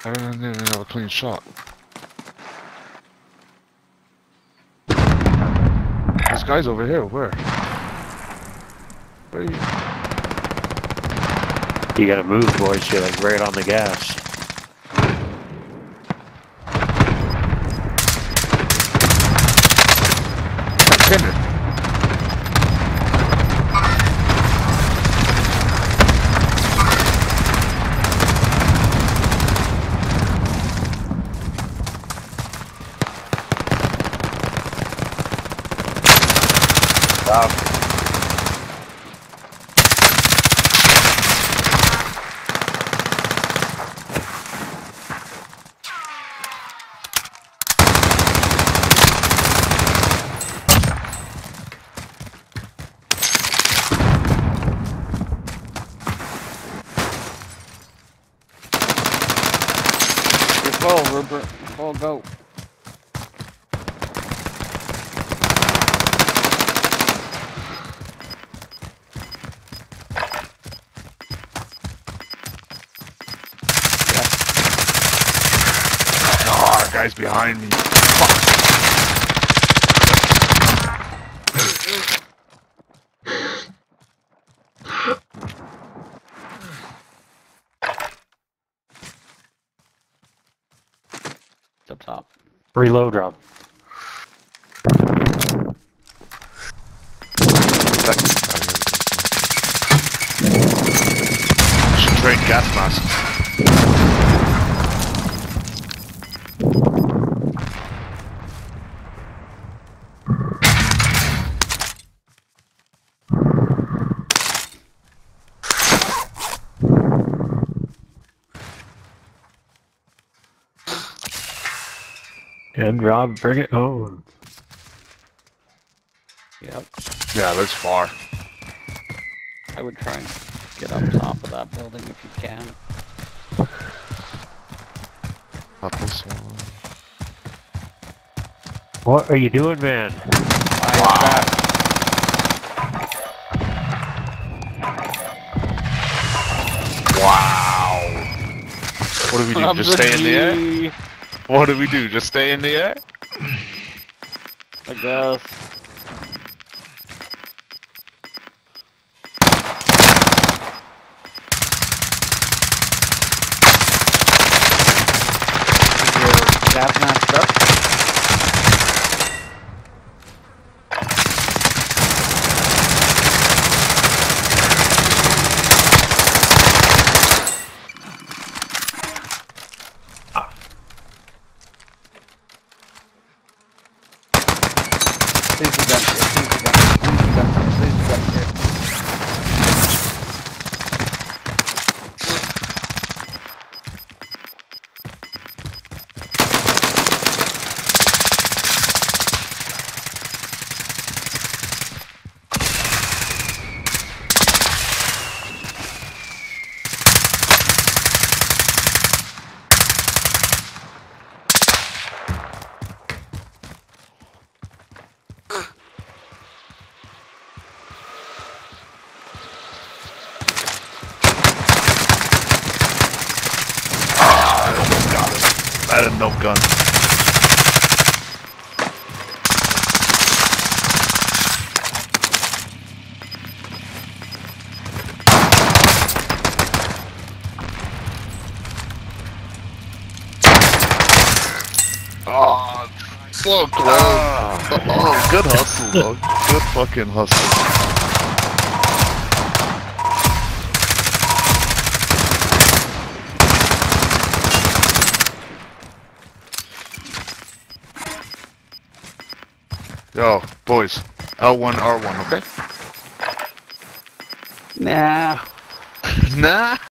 I didn't even have a clean shot. This guy's over here. Where? Where are you? You gotta move, boys. You're like right on the gas. Kinder. Wow. You're full, Rupert. Full, go. Oh, guy's behind me. Fuck. It's up top. Reload, Rob. Should trade gas masks. And Rob, bring it home. Yep. Yeah, that's far. I would try and get up top of that building if you can. Not this one. What are you doing, man? Wow. What do we do? Just stay in the air? What do we do? Just stay in the air? I guess. Is your gas mask up? Please be done here. Please be done here. Please be done here. Please be done here. I had no gun. Oh, so close. Oh, good hustle, though. Good fucking hustle. Yo, boys, L1, R1, okay? Nah. Nah.